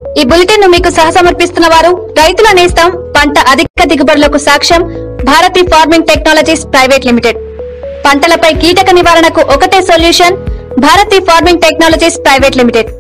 ఈ బులెటిన్ ను మీకు సహసమర్పిస్తున్న వారు రైతుల నేస్తం పంట అధిక దిగుబడులకు సాక్ష్యం Bharati farming technologies private limited. పంటలపై కీటక నివారణకు ఒకటే solution Bharati farming technologies private limited.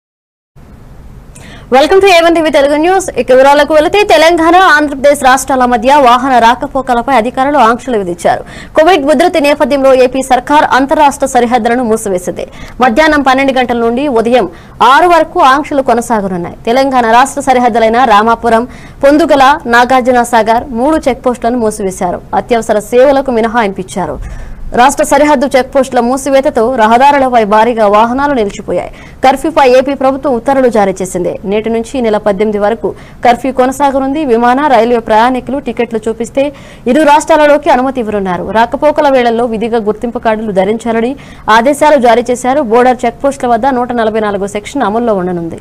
Welcome to A1 TV Telugu news. ఇక వివరాలకు వెళితే తెలంగాణ ఆంధ్రప్రదేశ్ రాష్ట్రాల మధ్య వాహన రాకపోకలపై అధికారులు ఆంక్షలు విధించారు. కోవిడ్ ఉధృతి నేపథ్యంలో ఏపీ సర్కార్ అంతర్రాష్ట్ర సరిహద్దులను మూసివేసింది. మధ్యాహ్నం 12 గంటల నుండి ఉదయం 6 వరకు ఆంక్షలు కొనసాగనున్నాయి. తెలంగాణ రాష్ట్ర సరిహద్దులైన రామాపురం, పొందుగల, నాగార్జున సాగర్ 3 చెక్పోస్టులను మూసివేశారు. అత్యవసర సేవలకు మినహాయించారు. రాష్ట్ర సరిహద్దు చెక్పోస్టుల మూసివేతతో రహదారులపై భారీగా వాహనాలు నిలిచిపోయాయి. కర్ఫ్యూపై ఏపీ ప్రభుత్వం ఉత్తర్వులు జారీ చేసింది. నేటి నుంచి నెల 18 వరకు కర్ఫ్యూ కొనసాగనుంది. విమాన, రైల్వే ప్రయాణికులు టికెట్లు చూపిస్తే ఇరు రాష్ట్రాలలోకి అనుమతి ఇవ్వనున్నారు. రాకపోకల వేళల్లో విధిగా గుర్తింపు కార్డులు ధరించాలని ఆదేశాలు జారీ చేశారు. బోర్డర్ చెక్పోస్టుల వద్ద 144 సెక్షన్ అమల్లో ఉండనుంది.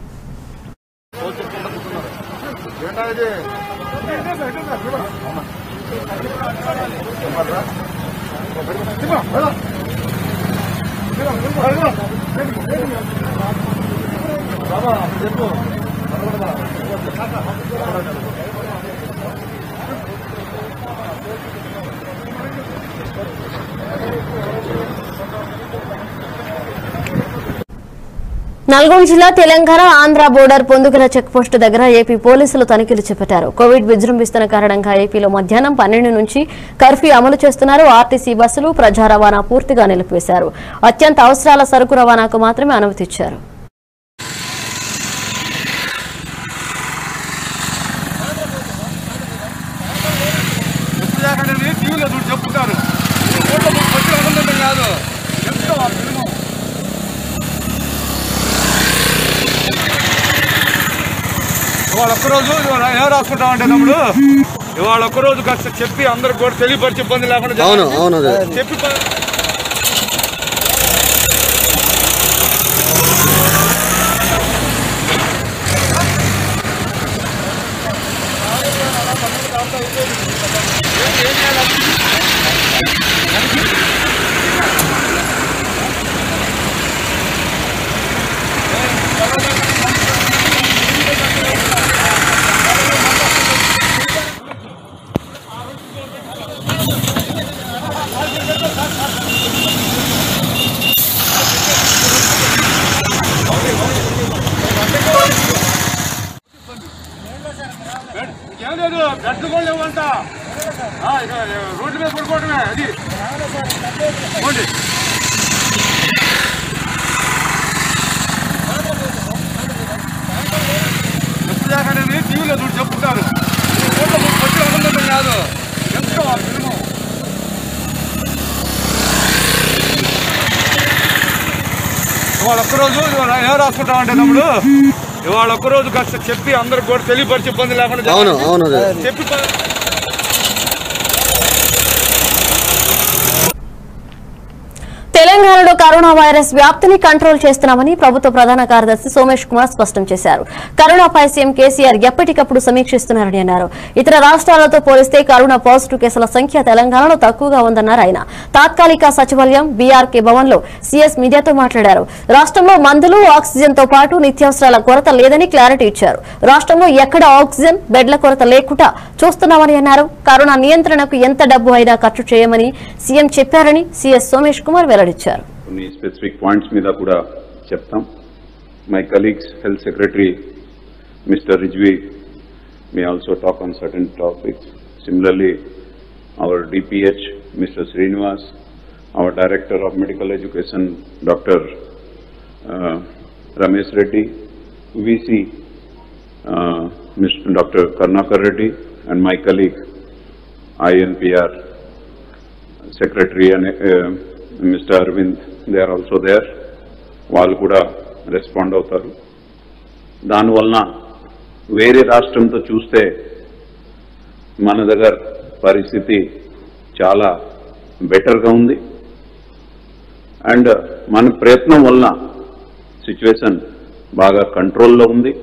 నల్గొండ జిల్లా తెలంగాణ ఆంధ్ర బోర్డర్ పొందుగల చెక్పోస్టు దగ్గర ఏపీ పోలీసులు తనిఖీలు చేపట్టారు. కోవిడ్ విజృంభిస్తున్న కారణంగా ఏపీలో మధ్యాహ్నం 12 నుంచి కర్ఫ్యూ అమలు చేస్తున్నారు. ఆర్టీసీ బస్సులు, ప్రజా రవాణా పూర్తిగా నిలిపివేశారు. అత్యంత అవసరాల సరుకు రవాణాకు మాత్రమే అనుమతి ఇచ్చారు. ఇవాళ ఒక్కరోజు ఏం రాసుకుంటామంటే తమ్ముడు, ఇవాళ ఒక్కరోజు కాస్త చెప్పి అందరికి కూడా తెలియపరిచి ఇబ్బంది లేకుండా చెప్పి గడ్డు కూడా ఇవ్వంట, రోడ్డు మీద పడుకోవటమే. అది ఎప్పుడు దాకానే టీవీలో చూసి చెప్పుకుంటారు. రోడ్లో పచ్చి అవ్వడం కాదు, ఎంతో ఫిల్ము. ఇవాళ ఒక్కరోజు ఏం రాసుకుంటామంటే తమ్ముడు, ఇవాళ ఒక్కరోజు కాస్త చెప్పి అందరికి కూడా తెలియపరిచి ఇబ్బంది లేకుండా చెప్పి తెలంగాణలో కరోనా వైరస్ వ్యాప్తిని కంట్రోల్ చేస్తున్నామని ప్రభుత్వ ప్రధాన కార్యదర్శి సోమేష్ కుమార్ స్పష్టం చేశారు. కరోనాపై సీఎం కేసీఆర్ ఎప్పటికప్పుడు సమీక్షిస్తున్నారని అన్నారు. ఇతర రాష్ట్రాలతో పోలిస్తే కరోనా పాజిటివ్ కేసుల సంఖ్య తెలంగాణలో తక్కువగా ఉందన్నారు ఆయన. తాత్కాలిక సచివాలయం బీఆర్కే భవన్ లో సీఎస్ మీడియాతో మాట్లాడారు. రాష్ట్రంలో మందులు, ఆక్సిజన్ తో పాటు నిత్యావసరాల కొరత లేదని క్లారిటీ ఇచ్చారు. రాష్ట్రంలో ఎక్కడ ఆక్సిజన్ బెడ్ల కొరత లేకుండా చూస్తున్నామని అన్నారు. కరోనా నియంత్రణకు ఎంత డబ్బు అయినా ఖర్చు చేయమని సీఎం చెప్పారని సీఎస్ సోమేష్ కుమార్ వెల్లడించారు. కొన్ని స్పెసిఫిక్ పాయింట్స్ మీద కూడా చెప్తాం. My colleagues health secretary mister Rizvi may also talk on certain topics. Similarly, our DPH Mr. Srinivas, our Director of Medical Education Dr. Ramesh Reddy, VC Mr. Dr. Karnakar Reddy, and my colleague INPR Secretary and Mr. Arvind, they are also there. వాళ్ళు కూడా respond అవుతారు. దానివలన వేరే రాష్ట్రంతో చూస్తే మన దగ్గర పరిస్థితి చాలా బెటర్గా ఉంది. అండ్ మన ప్రయత్నం వలన సిచ్యువేషన్ బాగా కంట్రోల్లో ఉంది.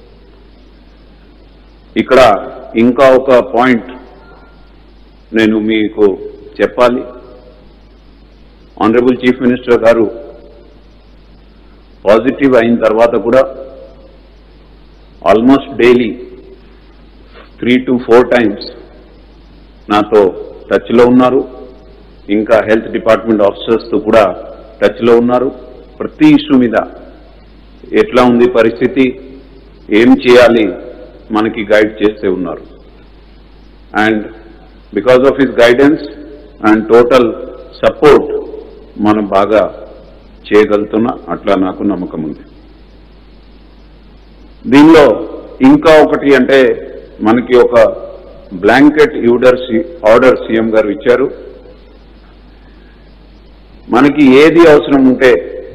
ఇక్కడ ఇంకా ఒక పాయింట్ నేను మీకు చెప్పాలి. ఆనరబుల్ చీఫ్ మినిస్టర్ గారు పాజిటివ్ అయిన తర్వాత కూడా ఆల్మోస్ట్ డైలీ 3 to 4 times నాతో టచ్లో ఉన్నారు. ఇంకా హెల్త్ డిపార్ట్మెంట్ ఆఫీసర్స్తో కూడా టచ్లో ఉన్నారు. ప్రతి ఇష్యూ మీద ఎట్లా ఉంది పరిస్థితి, ఏం చేయాలి మనకి గైడ్ చేస్తూ ఉన్నారు. And because of his guidance and total support మనం బాగా చేయగలుగుతున్నా, అట్లా నాకు నమ్మకం ఉంది. దీనిలో ఇంకా ఒకటి అంటే మనకి ఒక బ్లాంకెట్ ఆర్డర్ సీఎం గారు ఇచ్చారు. మనకి ఏది అవసరం ఉంటే,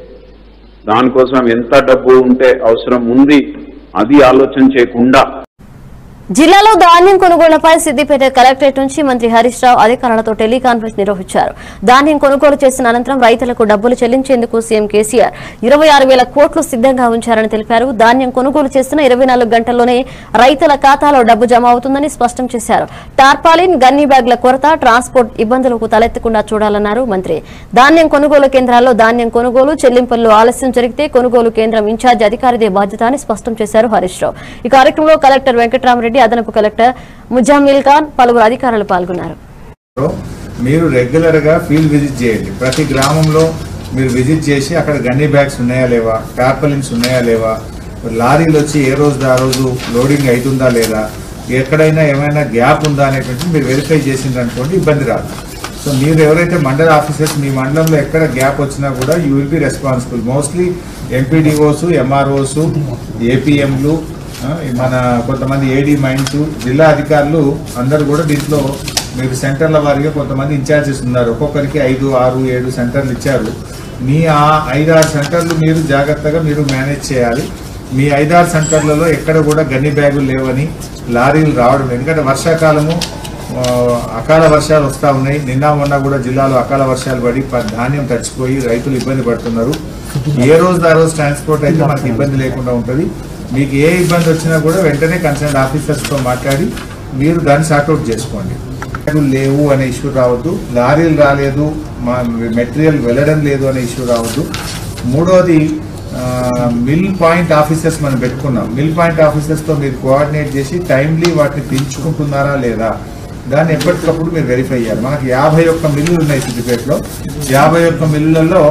దానికోసం ఎంత డబ్బు ఉంటే అవసరం ఉంది అది ఆలోచన చేయకుండా జిల్లాలో ధాన్యం కొనుగోళ్లపై సిద్దిపేట కలెక్టరేట్ నుంచి మంత్రి హరీష్ రావు అధికారులతో టెలికాన్ఫరెన్స్ నిర్వహించారు. ధాన్యం కొనుగోలు చేసిన అనంతరం రైతులకు డబ్బులు చెల్లించేందుకు సీఎం కేసీఆర్ 26,000 కోట్లు సిద్ధంగా ఉంచారని తెలిపారు. ధాన్యం కొనుగోలు చేసిన 24 గంటల్లోనే రైతుల ఖాతాలో డబ్బు జమ అవుతుందని స్పష్టం చేశారు. టార్పాలిన్, గన్నీ బ్యాగ్ల కొరత, ట్రాన్స్పోర్ట్ ఇబ్బందులకు తలెత్తకుండా చూడాలన్నారు మంత్రి. ధాన్యం కొనుగోలు కేంద్రాల్లో ధాన్యం కొనుగోలు, చెల్లింపుల్లో ఆలస్యం జరిగితే కొనుగోలు కేంద్రం ఇన్ఛార్జి అధికారిదే బాధ్యత అని స్పష్టం చేశారు హరీష్ రావు. ఈ కార్యక్రమంలో కలెక్టర్ వెంకటరామరెడ్డి, అదనపు కలెక్టర్ ముజామిల్ ఖాన్, పలువురు అధికారులు పాల్గొన్నారు. మీరు రెగ్యులర్ గా ఫీల్డ్ విజిట్ చేయండి. ప్రతి గ్రామంలో మీరు విజిట్ చేసి అక్కడ గన్నీ బ్యాగ్స్ ఉన్నాయా లేవా, టార్పలిన్స్ ఉన్నాయా లేవా, లారీలు వచ్చి ఏ రోజు ఆ రోజు లోడింగ్ అవుతుందా లేదా, ఎక్కడైనా ఏమైనా గ్యాప్ ఉందా అనేటువంటి మీరు వెరిఫై చేసిందనుకోండి, ఇబ్బంది రాదు. సో మీరు ఎవరైతే మండల ఆఫీసర్స్, మీ మండలంలో ఎక్కడ గ్యాప్ వచ్చినా కూడా you will be responsible. Mostly MPDOs, MROs, ఏపీఎంలు, మన కొంతమంది ఏడీ మైన్స్, జిల్లా అధికారులు అందరూ కూడా దీంట్లో మీరు సెంటర్ల వారిగా కొంతమంది ఇన్ఛార్జెస్ ఉన్నారు. ఒక్కొక్కరికి 5, 6, 7 సెంటర్లు ఇచ్చారు. మీ ఆ 5-6 సెంటర్లు మీరు జాగ్రత్తగా మీరు మేనేజ్ చేయాలి. మీ 5-6 సెంటర్లలో ఎక్కడ కూడా గన్ని బ్యాగులు లేవని, లారీలు రావడం, ఎందుకంటే వర్షాకాలము అకాల వర్షాలు వస్తూ ఉన్నాయి. నిన్న మొన్న కూడా జిల్లాలో అకాల వర్షాలు పడి ధాన్యం తడిచిపోయి రైతులు ఇబ్బంది పడుతున్నారు. ఏ రోజు ఆ రోజు ట్రాన్స్పోర్ట్ అయితే మనకి ఇబ్బంది లేకుండా ఉంటుంది. మీకు ఏ ఇబ్బంది వచ్చినా కూడా వెంటనే కన్సర్న్ ఆఫీసర్స్తో మాట్లాడి మీరు దాన్ని సార్ట్అవుట్ చేసుకోండి. లేవు అనే ఇష్యూ రావద్దు, లారీలు రాలేదు, మా మెటీరియల్ వెళ్ళడం లేదు అనే ఇష్యూ రావద్దు. మూడోది, మిల్ పాయింట్ ఆఫీసర్స్ మనం పెట్టుకున్నాం. మిల్ పాయింట్ ఆఫీసర్స్తో మీరు కోఆర్డినేట్ చేసి టైమ్లీ వాటిని పెంచుకుంటున్నారా లేదా దాన్ని ఎప్పటికప్పుడు మీరు వెరిఫై చేయాలి. మనకి 51 మిల్లులు ఉన్నాయి సిద్దిపేటలో. 51 మిల్లులలో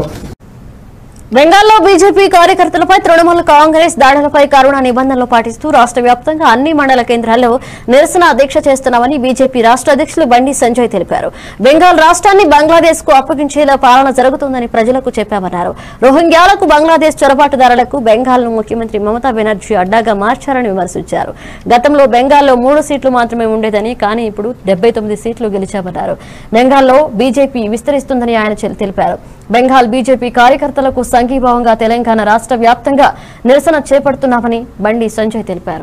బెంగాల్లో బీజేపీ కార్యకర్తలపై తృణమూల్ కాంగ్రెస్ దాడులపై కరోనా నిబంధనలు పాటిస్తూ రాష్ట్ర వ్యాప్తంగా అన్ని మండల కేంద్రాల్లో నిరసన దీక్ష చేస్తున్నామని బీజేపీ రాష్ట్ర అధ్యక్షులు బండి సంజయ్ తెలిపారు. బెంగాల్ రాష్ట్రాన్ని బంగ్లాదేశ్ కు అప్పగించేలా పాలన జరుగుతుందని ప్రజలకు చెప్పామన్నారు. రోహింగ్యాలకు, బంగ్లాదేశ్ చొరబాటుదారులకు బెంగాల్ను ముఖ్యమంత్రి మమతా బెనర్జీ అడ్డాగా మార్చారని విమర్శించారు. గతంలో బెంగాల్లో 3 సీట్లు మాత్రమే ఉండేదని, కానీ ఇప్పుడు 79 సీట్లు గెలిచామన్నారు. బెంగాల్లో బీజేపీ విస్తరిస్తుందని ఆయన తెలిపారు. బెంగాల్ బీజేపీ కార్యకర్తలకు సంఘీభావంగా తెలంగాణ రాష్ట్ర వ్యాప్తంగా నిరసన చేపడుతున్నామని బండి సంజయ్ తెలిపారు.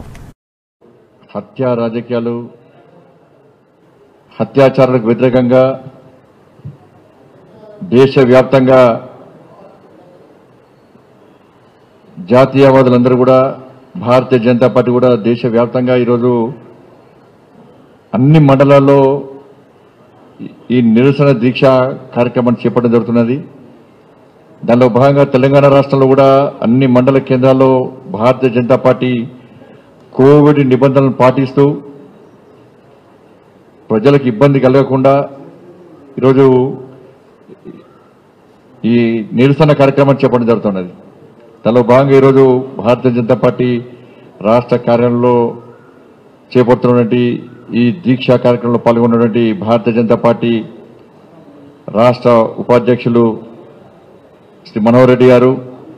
హత్యా రాజకీయాలు, హత్యాచారాలకు వ్యతిరేకంగా దేశవ్యాప్తంగా జాతీయవాదులందరూ కూడా, భారతీయ జనతా పార్టీ కూడా దేశవ్యాప్తంగా ఈరోజు అన్ని మండలాల్లో ఈ నిరసన దీక్ష కార్యక్రమాన్ని చేపట్టడం జరుగుతున్నది. దానిలో భాగంగా తెలంగాణ రాష్ట్రంలో కూడా అన్ని మండల కేంద్రాల్లో భారతీయ జనతా పార్టీ కోవిడ్ నిబంధనలను పాటిస్తూ ప్రజలకు ఇబ్బంది కలగకుండా ఈరోజు ఈ నిరసన కార్యక్రమాన్ని చేపట్టడం జరుగుతున్నది. దానిలో భాగంగా ఈరోజు భారతీయ జనతా పార్టీ రాష్ట్ర కార్యాలయంలో చేపడుతున్నటువంటి ఈ దీక్షా కార్యక్రమంలో పాల్గొన్నటువంటి భారతీయ జనతా పార్టీ రాష్ట్ర ఉపాధ్యక్షులు శ్రీ మనోహర్ రెడ్డి గారు,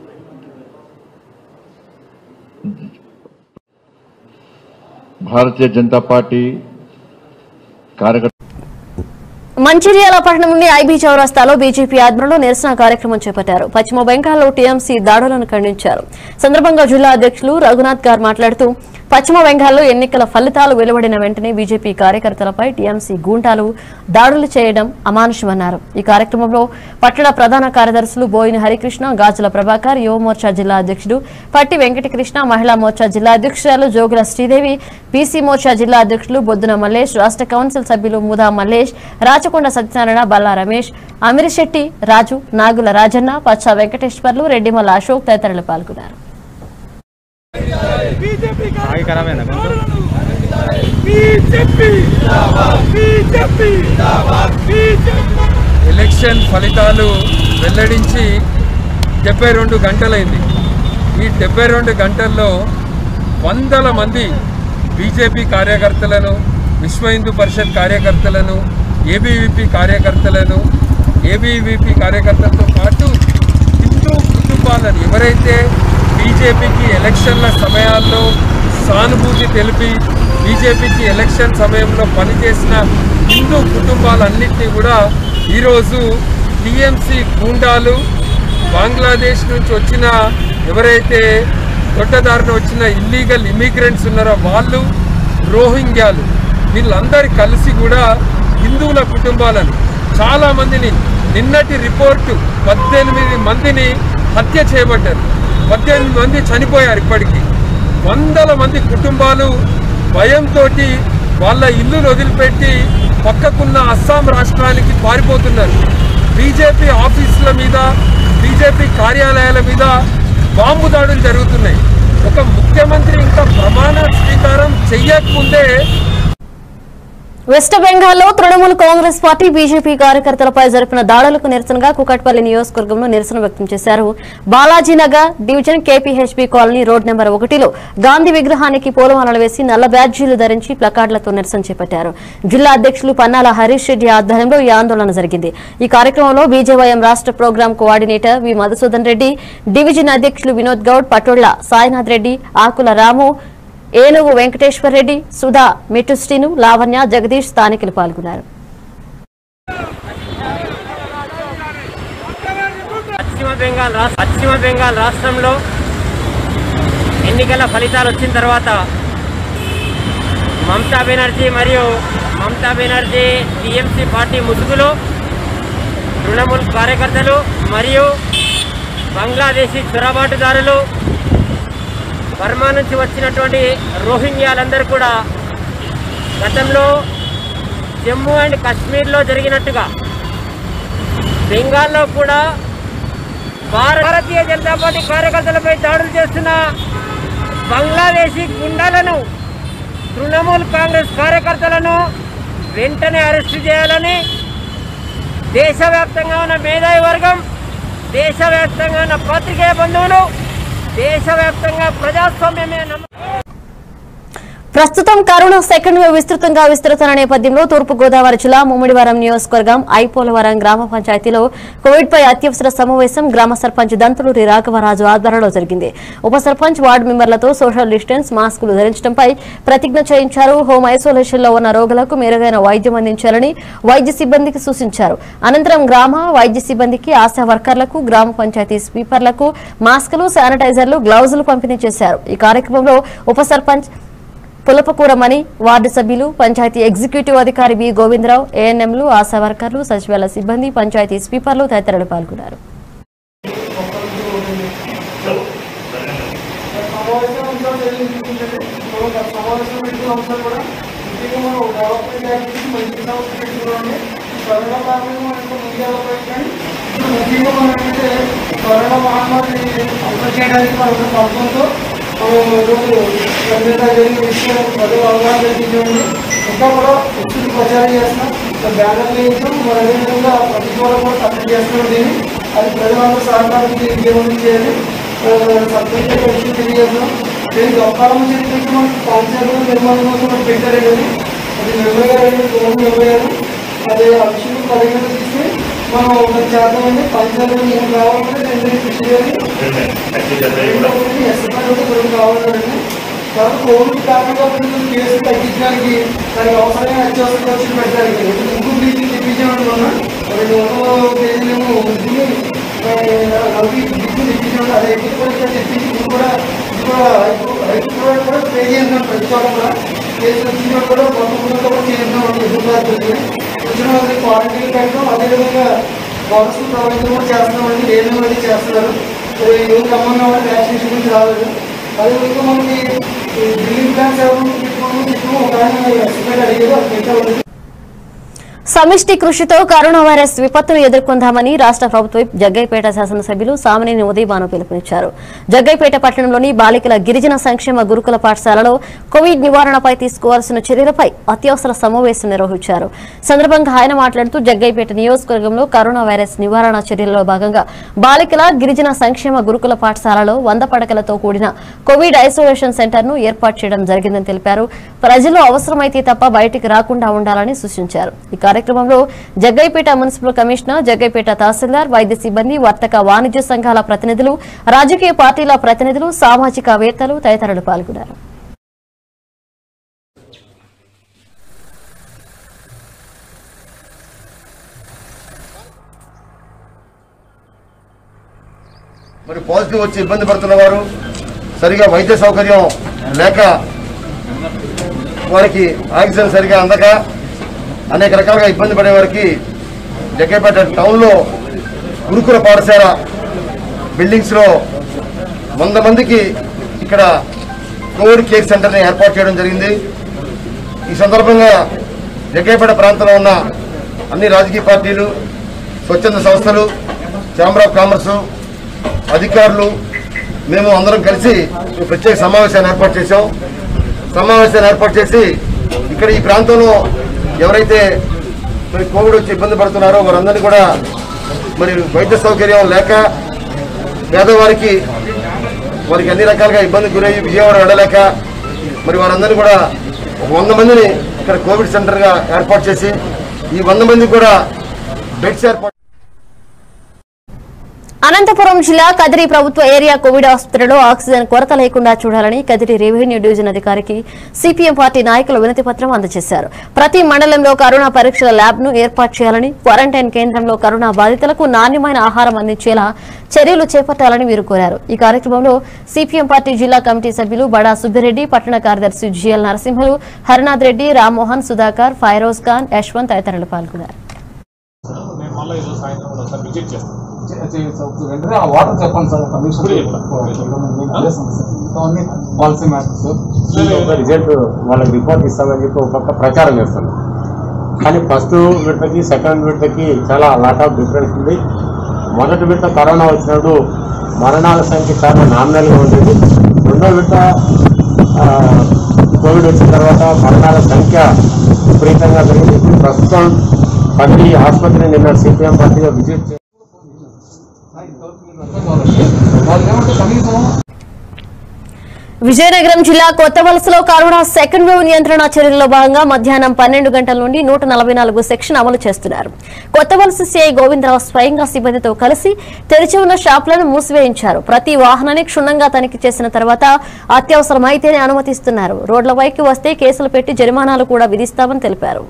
భారతీయ జనతా పార్టీ కార్యకర్త మంచిర్యాల పట్టణం నుండి ఐబీ చౌరస్తాలో బీజేపీ ఆధ్వర్యంలో నిరసన కార్యక్రమం చేపట్టారు. పశ్చిమ బెంగాల్లో టీఎంసీ దాడులను ఖండించారు. సందర్భంగా జిల్లా అధ్యక్షులు రఘునాథ్ గారు మాట్లాడుతూ, పశ్చిమ బెంగాల్లో ఎన్నికల ఫలితాలు వెలువడిన వెంటనే బీజేపీ కార్యకర్తలపై టీఎంసీ గూండాలు దాడులు చేయడం అమానుషమన్నారు. ఈ కార్యక్రమంలో పట్టణ ప్రధాన కార్యదర్శులు బోయిన హరికృష్ణ, గాజుల ప్రభాకర్, యువ మోర్చా జిల్లా అధ్యక్షుడు పట్టి వెంకటకృష్ణ, మహిళా మోర్చా జిల్లా అధ్యక్షురాలు జోగుల శ్రీదేవి, పీసీ మోర్చా జిల్లా అధ్యక్షులు బొద్దున మల్లేష్, రాష్ట్ర కౌన్సిల్ సభ్యులు ముదా మల్లేష్, రాచకొండ సత్యనారాయణ, బల్లా రమేష్, అమిరిశెట్టి రాజు, నాగుల రాజన్న, పచ్చా వెంకటేశ్వర్లు, రెడ్డిమల్ల అశోక్ తదితరులు పాల్గొన్నారు. ఎలక్షన్ ఫలితాలు వెల్లడించి 72 గంటలైంది. ఈ 72 గంటల్లో వందల మంది బీజేపీ కార్యకర్తలను, విశ్వ హిందూ పరిషత్ కార్యకర్తలను, ఏబీవీపీ కార్యకర్తలతో పాటు హిందూ కుటుంబాలను ఎవరైతే బీజేపీకి ఎలక్షన్ల సమయాల్లో సానుభూతి తెలిపి బీజేపీకి ఎలక్షన్ సమయంలో పనిచేసిన హిందూ కుటుంబాలన్నింటినీ కూడా ఈరోజు టీఎంసీ గూండాలు, బంగ్లాదేశ్ నుంచి వచ్చిన ఎవరైతే దొడ్డదారిన వచ్చిన ఇల్లీగల్ ఇమిగ్రెంట్స్ ఉన్నారో వాళ్ళు, రోహింగ్యాలు వీళ్ళందరూ కలిసి కూడా హిందువుల కుటుంబాలను చాలామందిని, నిన్నటి రిపోర్టు 18 మందిని హత్య చేయబడ్డారు, 18 మంది చనిపోయారు. ఇప్పటికీ వందల మంది కుటుంబాలు భయంతో వాళ్ళ ఇల్లును వదిలిపెట్టి పక్కకున్న అస్సాం రాష్ట్రానికి పారిపోతున్నారు. బీజేపీ ఆఫీసుల మీద, బీజేపీ కార్యాలయాల మీద బాంబు దాడులు జరుగుతున్నాయి. ఒక ముఖ్యమంత్రి ఇంకా ప్రమాణ స్వీకారం చెయ్యకముందే వెస్ట్ బెంగాల్లో తృణమూల్ కాంగ్రెస్ పార్టీ బీజేపీ కార్యకర్తలపై జరిపిన దాడులకు నిరసనగా కూకట్పల్లి నియోజకవర్గంలో నిరసన వ్యక్తం చేశారు. Balajinagar division KPHB colony road number 1లో గాంధీ విగ్రహానికి పూలమాలలు వేసి నల్ల బ్యాడ్జీలు ధరించి ప్లకార్డులతో నిరసన చేపట్టారు. జిల్లా అధ్యక్షులు పన్నాల హరీష్ రెడ్డి ఆధ్వర్యంలో ఈ ఆందోళన జరిగింది. ఈ కార్యక్రమంలో బీజేవైఎం రాష్ట్ర program coordinator V Madhusudan Reddy, division అధ్యక్షులు వినోద్ గౌడ్, పటోళ్ల సాయినాథ్ రెడ్డి, ఆకుల రాము, ఏనుగు వెంకటేశ్వర్ రెడ్డి, సుధా, మిట్టుశ్రీను, లావణ్య, జగదీష్ స్థానికులు పాల్గొన్నారు. పశ్చిమ బెంగాల్ రాష్ట్రంలో ఎన్నికల ఫలితాలు వచ్చిన తర్వాత మమతా బెనర్జీ టీఎంసీ పార్టీ ముసుగులో తృణమూల్ కార్యకర్తలు మరియు బంగ్లాదేశీ చొరబాటుదారులు, బర్మా నుంచి వచ్చినటువంటి రోహింగ్యాలందరూ కూడా గతంలో జమ్మూ అండ్ కాశ్మీర్లో జరిగినట్టుగా బెంగాల్లో కూడా భారతీయ జనతా పార్టీ కార్యకర్తలపై దాడులు చేస్తున్న బంగ్లాదేశీ గుండాలను, తృణమూల్ కాంగ్రెస్ కార్యకర్తలను వెంటనే అరెస్టు చేయాలని దేశవ్యాప్తంగా ఉన్న మేధావి వర్గం, దేశవ్యాప్తంగా ఉన్న పత్రికేయ బంధువులు, దేశవ్యాప్తంగా ప్రజాస్వామ్యమే ప్రస్తుతం కరోనా సెకండ్ వేవ్ విస్తృతంగా విస్తృతున్న నేపథ్యంలో తూర్పుగోదావరి జిల్లా ముమ్మిడివరం నియోజకవర్గం ఐపోలవరం గ్రామ పంచాయతీలో కోవిడ్పై అత్యవసర సమావేశం గ్రామ సర్పంచ్ దంతులూరి రాఘవరాజు ఆధ్వర్యంలో జరిగింది. ఉప సర్పంచ్, వార్డు మెంబర్లతో సోషల్ డిస్టెన్స్, మాస్కులు ధరించడంపై ప్రతిజ్ఞ చేయించారు. హోమ్ ఐసోలేషన్ లో ఉన్న రోగులకు మెరుగైన వైద్యం అందించాలని వైద్య సిబ్బందికి సూచించారు. అనంతరం గ్రామ వైద్య సిబ్బందికి, ఆశా వర్కర్లకు, గ్రామ పంచాయతీ స్వీపర్లకు మాస్కులు, శానిటైజర్లు, గ్లౌజులు పంపిణీ చేశారు. ఈ కార్యక్రమంలో ఉప సర్పంచ్ పులపకూరమణి, వార్డు సభ్యులు, పంచాయతీ ఎగ్జిక్యూటివ్ అధికారి బి గోవిందరావు, ఏఎన్ఎంలు, ఆశా వర్కర్లు, సచివాలయ సిబ్బంది, పంచాయతీ స్వీపర్లు తదితరులు పాల్గొన్నారు. ఇంకా కూడా ఎక్కువ ప్రచారం చేస్తున్నాం, బ్యానర్లు వేసాం, అదేవిధంగా ప్రతి కూడా సబ్మిట్ చేస్తున్నాం. దీన్ని అది ప్రజలందరూ సహకారం చేయాలి. సబ్మిట్ విషయం తెలియజేస్తున్నాం. నేను గొప్పకాలం చెప్పి మనకి పంచాయతీ నిర్మాణం కోసం పెట్టారు కానీ అది నిర్ణయాలు అదే ఆ విషయం పరిగణ తీసి మనం ఒకటి చేద్దామంటే పంచాయతీ ఏం కావాలంటే రెండు కృషి చేయాలి. ఎస్ఎఫ్ఐ కావాలండి. కాబట్టి కోవిడ్ కారణంగా కేసు తగ్గించడానికి దానికి అవసరమైన అత్యవసర ఖర్చులు పెట్టడానికి ఇంకో బ్లీచింగ్ తెప్పించామని మొన్న 200 కేజీలేమో ఉంటుంది, 40 బ్లీచింగ్ తెప్పించాము. అది ఎక్కువ కూడా తెప్పించి ఇది కూడా రైతు కూడా స్ప్రే చేస్తున్నాం. ప్రతి చోట కూడా కేసులు వచ్చిన కూడా కొంత కూడా చేస్తున్నాం. ఎదురుబాటు వచ్చిన వాళ్ళకి క్వారంటైన్ పెట్టడం, అదేవిధంగా బాక్స్ ప్రొవైడ్ కూడా చేస్తున్నామండి. ఏమేమి అది చేస్తున్నారు. ఎవరు రమ్మన్నా కూడా వ్యాక్సినేషన్ గురించి రాలేదు. అదేవిధంగా మనకి బిల్డింగ్ ప్లాన్స్ ఎవరు పెట్టుకోవడం ఒక ఆయన ఎస్టిమేట్ అడిగారు. అది సమిష్టి కృషితో కరోనా వైరస్ విపత్తును ఎదుర్కొందామని రాష్ట్ర ప్రభుత్వం జగ్గైపేట శాసనసభ్యులు సామినేని ఉదయభాను పిలుపునిచ్చారు. జగ్గైపేట పట్టణంలోని బాలికల గిరిజన సంక్షేమ గురుకుల పాఠశాలలో కోవిడ్ నివారణపై తీసుకోవాల్సిన చర్యలపై అత్యవసర సమావేశం నిర్వహించారు. సందర్భంగా ఆయన మాట్లాడుతూ జగ్గైపేట నియోజకవర్గంలో కరోనా వైరస్ నివారణ చర్యల్లో భాగంగా బాలికల గిరిజన సంక్షేమ గురుకుల పాఠశాలలో 100 పడకలతో కూడిన కోవిడ్ ఐసోలేషన్ సెంటర్ ను ఏర్పాటు చేయడం జరిగిందని తెలిపారు. ప్రజలు అవసరమైతే తప్ప బయటికి రాకుండా ఉండాలని సూచించారు. ఈ కార్యక్రమంలో జగ్గైపేట మున్సిపల్ కమిషనర్, జగ్గైపేట తహసీల్దార్, వైద్య సిబ్బంది, వర్తక వాణిజ్య సంఘాల ప్రతినిధులు, రాజకీయ పార్టీల ప్రతినిధులు, సామాజికవేత్తలు తదితరులు పాల్గొన్నారు. మరి పాజిటివ్ వచ్చి ఇబ్బంది పడుతున్న వారు, సరిగా వైద్య సౌకర్యం లేక వారికి ఆక్సిజన్ సరిగా అందక అనేక రకాలుగా ఇబ్బంది పడే వారికి జగ్గైపేట టౌన్లో గురుకుల పాఠశాల బిల్డింగ్స్లో 100 మందికి ఇక్కడ కోవిడ్ కేర్ సెంటర్ని ఏర్పాటు చేయడం జరిగింది. ఈ సందర్భంగా జగ్గైపేట ప్రాంతంలో ఉన్న అన్ని రాజకీయ పార్టీలు, స్వచ్ఛంద సంస్థలు, ఛాంబర్ ఆఫ్ కామర్సు, అధికారులు మేము అందరం కలిసి ప్రత్యేక సమావేశాన్ని ఏర్పాటు చేశాం. సమావేశాన్ని ఏర్పాటు చేసి ఇక్కడ ఈ ప్రాంతంలో ఎవరైతే మరి కోవిడ్ వచ్చి ఇబ్బంది పడుతున్నారో వారందరినీ కూడా మరి వైద్య సౌకర్యం లేక పేదవారికి అన్ని రకాలుగా ఇబ్బంది గురయ్యి విజయవాడ వెళ్ళలేక మరి వారందరినీ కూడా 100 మందిని ఇక్కడ కోవిడ్ సెంటర్గా ఏర్పాటు చేసి ఈ 100 మందికి కూడా బెడ్స్ ఏర్పాటు. అనంతపురం జిల్లా కదిరి ప్రభుత్వ ఏరియా కోవిడ్ ఆసుపత్రిలో ఆక్సిజన్ కొరత లేకుండా చూడాలని కదిరి రెవెన్యూ డివిజన్ అధికారికి సిపిఎం పార్టీ నాయకులు వినతి పత్రం అందజేశారు. ప్రతి మండలంలో కరోనా పరీక్షల ల్యాబ్ ను ఏర్పాటు చేయాలని, క్వారంటైన్ కేంద్రంలో కరోనా బాధితులకు నాణ్యమైన ఆహారం అందించేలా చర్యలు చేపట్టాలని వీరు కోరారు. ఈ కార్యక్రమంలో సిపిఎం పార్టీ జిల్లా కమిటీ సభ్యులు బడా సుబ్బిరెడ్డి, పట్టణ కార్యదర్శి జిఎల్ నరసింహులు, హరినాథ్ రెడ్డి, రామ్మోహన్, సుధాకర్, ఫైరోజ్ ఖాన్, యశ్వంత్ తదితరులు పాల్గొన్నారు. వాటర్ చెప్పండి సార్, పాలసీ మ్యాటర్స్ రిజల్ట్ వాళ్ళకి రిపోర్ట్ ఇస్తామని చెప్పి ఒక పక్క ప్రచారం చేస్తాం. కానీ ఫస్ట్ విడతకి సెకండ్ విడతకి చాలా లాట్ ఆఫ్ డిఫరెన్స్ ఉంది. మొదటి విడత కరోనా వచ్చినప్పుడు మరణాల సంఖ్య చాలా నామినల్గా ఉండేది. రెండో విడత కోవిడ్ వచ్చిన తర్వాత మరణాల సంఖ్య విపరీతంగా పెరిగింది. ఇప్పుడు ప్రస్తుతం పల్లి ఆసుపత్రిని నిన్న సిపిఎం పార్టీగా విజిట్ చేసి విజయనగరం జిల్లా కొత్త వలసలో కరోనా సెకండ్ వేవ్ నియంత్రణ చర్యల్లో భాగంగా మధ్యాహ్నం 12 గంటల నుండి 144 సెక్షన్ అమలు చేస్తున్నారు. కొత్త వలస సిఐ గోవిందరావు స్వయంగా సిబ్బందితో కలిసి తెరిచి ఉన్న షాపులను మూసివేయించారు. ప్రతి వాహనాన్ని క్షుణ్ణంగా తనిఖీ చేసిన తర్వాత అత్యవసరమైతేనే అనుమతిస్తున్నారు. రోడ్లపైకి వస్తే కేసులు పెట్టి జరిమానాలు కూడా విధిస్తామని తెలిపారు.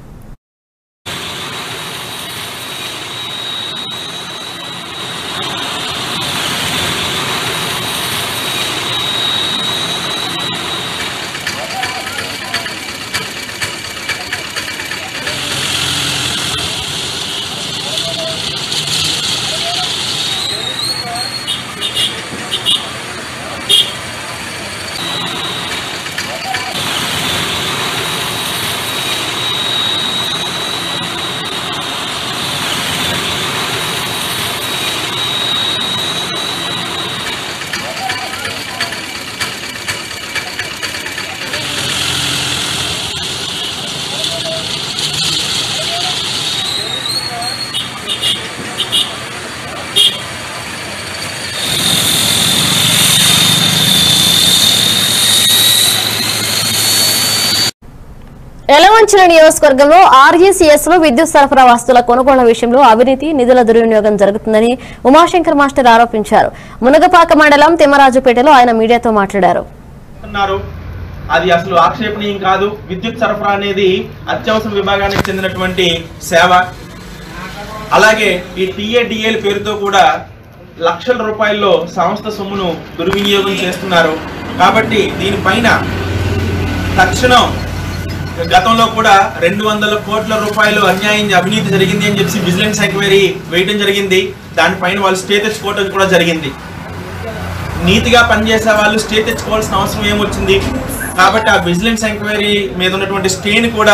ఎలవంచల నియోజకవర్గంలో ఆర్ఈసీఎస్ లో విద్యుత్ సరఫరా వస్తువుల కొనుగోళ్ల విషయంలో అవినీతి, నిధుల దుర్వినియోగం జరుగుతుందని ఉమాశంకర్ మాస్టర్ ఆరోపించారు. మునగపాక మండలం తిమ్మరాజుపేటలో ఆయన మీడియాతో మాట్లాడారు. అది అసలు ఆక్షేపణీయం కాదు. విద్యుత్ సరఫరా అనేది అత్యవసర విభాగానికి చెందినటువంటి సేవ. అలాగే ఈ టీఏడిఏల పేరుతో కూడా లక్షల రూపాయల్లో సంస్థ సొమ్మును దుర్వినియోగం చేస్తున్నారు. కాబట్టి దీనిపైన తక్షణం గతంలో కూడా 200 కోట్ల రూపాయలు అన్యాయం అవినీతి జరిగింది అని చెప్పి విజిలెన్స్ ఎంక్వైరీ వేయడం జరిగింది. దానిపైన వాళ్ళు స్టే తెచ్చుకోవడం కూడా జరిగింది. నీతిగా పనిచేసే వాళ్ళు స్టే తెచ్చుకోవాల్సిన అవసరం ఏమొచ్చింది? కాబట్టి ఆ విజిలెన్స్ ఎంక్వైరీ మీద ఉన్నటువంటి స్టేని కూడా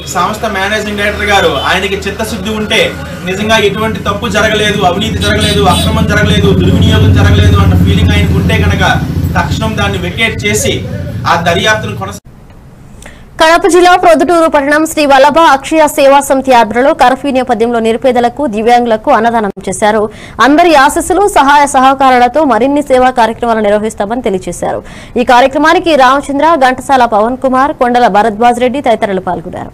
సంస్థ మేనేజింగ్ డైరెక్టర్ గారు ఆయనకి చిత్తశుద్ధి ఉంటే నిజంగా ఎటువంటి తప్పు జరగలేదు, అవినీతి జరగలేదు, అక్రమం జరగలేదు, దుర్వినియోగం జరగలేదు అన్న ఫీలింగ్ ఆయనకు ఉంటే కనుక తక్షణం దాన్ని వెకేట్ చేసి ఆ దర్యాప్తును కొనసాగించారు. కడప జిల్లా ప్రొద్దుటూరు పట్టణం శ్రీ వల్లభ అక్షయ సేవా సమితి ఆధ్వర్యంలో కర్ఫ్యూ నేపథ్యంలో నిరుపేదలకు, దివ్యాంగులకు అన్నదానం చేశారు. అందరి ఆశీస్సులు, సహాయ సహకారాలతో మరిన్ని సేవా కార్యక్రమాలు నిర్వహిస్తామని తెలియజేశారు. ఈ కార్యక్రమానికి రామచంద్ర, ఘంటసాల పవన్ కుమార్, కొండల భరద్వాజ్ రెడ్డి తదితరులు పాల్గొన్నారు.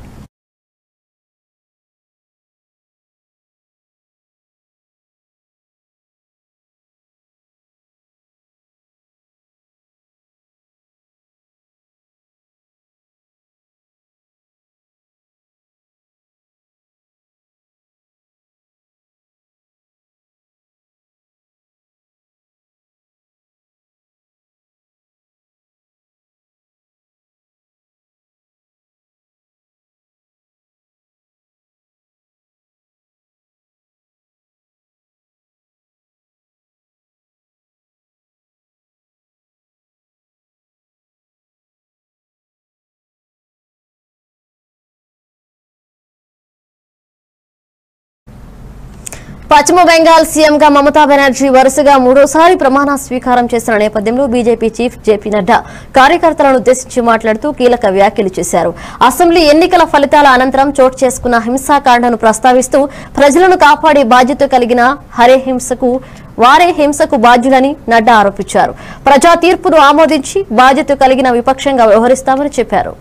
పశ్చిమ బెంగాల్ సీఎంగా మమతా బెనర్జీ వరుసగా మూడోసారి ప్రమాణ స్వీకారం చేసిన నేపథ్యంలో బీజేపీ చీఫ్ జేపీ నడ్డా కార్యకర్తలను ఉద్దేశించి మాట్లాడుతూ కీలక వ్యాఖ్యలు చేశారు. అసెంబ్లీ ఎన్నికల ఫలితాల అనంతరం చోటు చేసుకున్న హింసాకాండను ప్రస్తావిస్తూ ప్రజలను కాపాడే బాధ్యత కలిగిన వారే హింసకు బాధ్యులని నడ్డా ఆరోపించారు. ప్రజా తీర్పును ఆమోదించి బాధ్యత కలిగిన విపక్షంగా వ్యవహరిస్తామని చెప్పారు.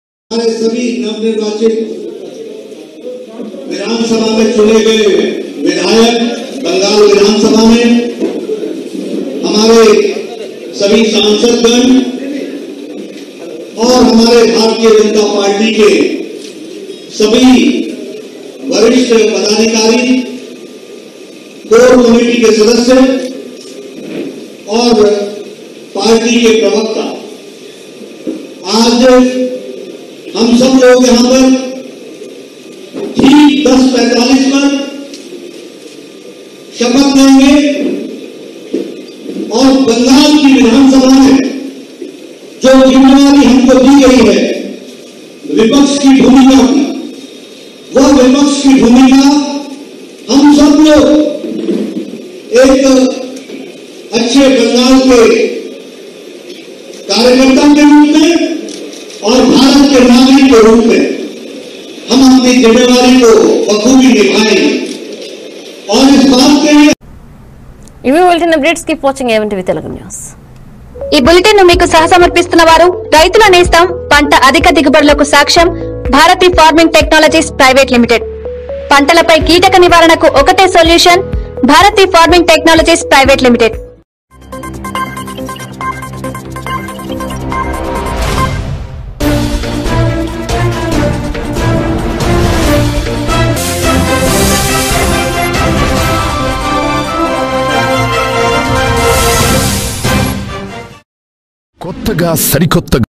विधायक बंगाल विधानसभा में हमारे सभी सांसदगण और हमारे भारतीय जनता पार्टी के सभी वरिष्ठ पदाधिकारी, कोर कमेटी के सदस्य और पार्टी के प्रवक्ता, आज हम सब लोग यहां पर ठीक 10:45 पर शपथ लेंगे और बंगाल की विधानसभा में जो जिम्मेदारी हमको दी गई है विपक्ष की भूमिका की, वह विपक्ष की भूमिका हम सब लोग एक अच्छे बंगाल के कार्यकर्ता के रूप में और भारत के नागरिक के रूप में हम अपनी जिम्मेदारी को बखूबी निभाएंगे. और इस बात के लिए ఇవి బులెటిన్ అప్డేట్స్ కీప్ వాచింగ్ ఏవెంటివి తెలుగు న్యూస్. ఈ బులెటిన్ ను మీకు సహసమర్పిస్తున్న వారు రైతుల నేస్తం, పంట అధిక దిగుబడులకు సాక్ష్యం Bharati farming technologies private limited. పంటలపై కీటక నివారణకు ఒకటే solution Bharati farming technologies private limited. కొత్తగా సరికొత్త